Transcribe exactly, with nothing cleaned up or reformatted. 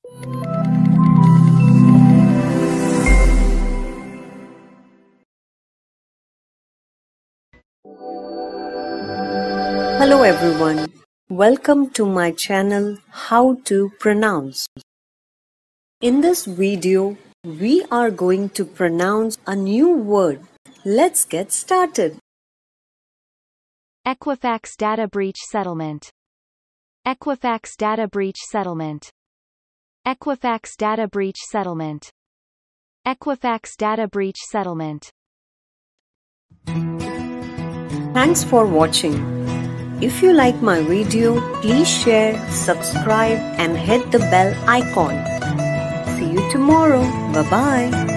Hello everyone, welcome to my channel How to Pronounce. In this video, we are going to pronounce a new word. Let's get started. Equifax Data Breach Settlement. Equifax Data Breach Settlement. Equifax Data Breach Settlement. Equifax Data Breach Settlement. Thanks for watching. If you like my video, please share, subscribe and hit the bell icon. See you tomorrow. Bye-bye.